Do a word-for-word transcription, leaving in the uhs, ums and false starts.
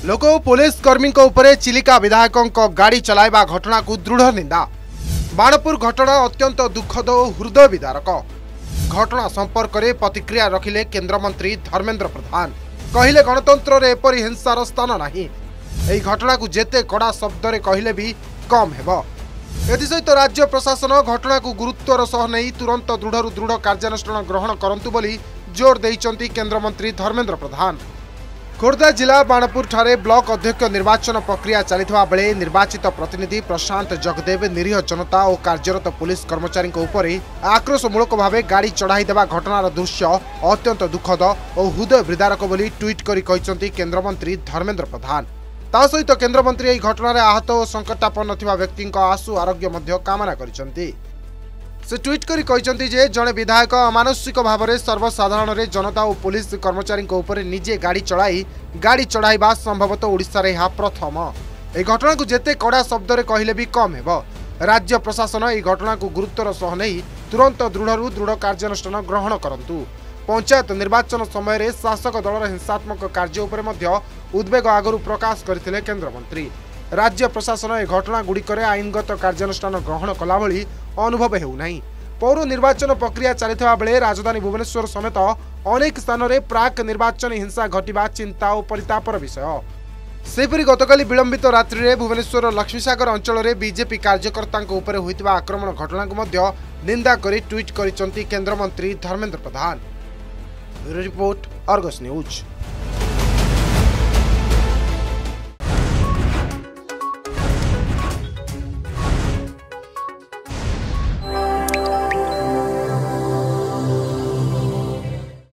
लोक पुलिस कर्मी उपरे चिलिका विधायकों गाड़ी चलाइबा घटना को दृढ़ निंदा। बाणपुर घटना अत्यंत दुखद और हृदय विदारक। घटना संपर्क में प्रतिक्रिया रखिले केन्द्रमंत्री धर्मेन्द्र प्रधान। कहले गणतंत्र रे एपरि हिंसार स्थान नहीं। एही घटना को जेते कड़ा शब्द रे कहले भी कम हेबो। एथिसहित राज्य प्रशासन घटना को गुरुत्वर सह नहीं तुरंत दृढ़ दृढ़ कार्यानुष्ठान ग्रहण करंतु बोली जोर देइचंती केन्द्रमंत्री धर्मेन्द्र प्रधान। खोर्धा जिला बाणपुर ठारे ब्लॉक अध्यक्ष निर्वाचन प्रक्रिया चलिथिबा बेले निर्वाचित प्रतिनिधि प्रशांत जगदेव निरीह जनता और कार्यरत पुलिस कर्मचारी उपरे आक्रोशमूलक भाव गाड़ी चढ़ाई देवा घटनार दृश्य अत्यंत दुखद और हृदय विदारक बोली ट्वीट करी कहिसंती केन्द्रमंत्री धर्मेन्द्र प्रधान। ता सहित केन्द्रमंत्री एही घटनार आहत और संकटापन्न थिबा व्यक्ति आशु आरोग्य मध्य कामना करिसंती। से ट्वीट करी कहिसंती जे जड़े विधायक अमानुषिक भाव में सर्वसाधारण रे जनता और पुलिस कर्मचारी उपरे निजे गाड़ी चढ़ाई गाड़ी चढ़ाइबा संभवतः ओडिशा रे हा प्रथम। एही घटना को जेते कड़ा शब्द रे कहले भी कम हेबो। राज्य प्रशासन एही घटना को गुरुत्वर सह नहीं तुरंत दृढ़ दृढ़ कार्यानुष्ठान ग्रहण करंतु। पंचायत निर्वाचन समय शासक दलर हिंसात्मक कार्य उपरे मध्य उद्वेग आगरू प्रकाश करथिले केन्द्रमंत्री। राज्य प्रशासन ए घटना गुड़िक आईनगत कार्यानुष्ठान ग्रहण कला भली अनुभव हेउनाही। पौर निर्वाचन प्रक्रिया चलिथिबा बेले राजधानी भुवनेश्वर समेत अनेक स्थान में प्राक निर्वाचन हिंसा घटिबा चिंता और परितापर विषय। सेपरि गतकाली विलंबित रात्रि में भुवनेश्वर लक्ष्मीसागर अंचल में बीजेपी कार्यकर्ता उपरे होइतिबा आक्रमण घटना को मध्य निंदा करी ट्वीट करिसंती केन्द्रमंत्री Dharmendra Pradhan. Report Argus news.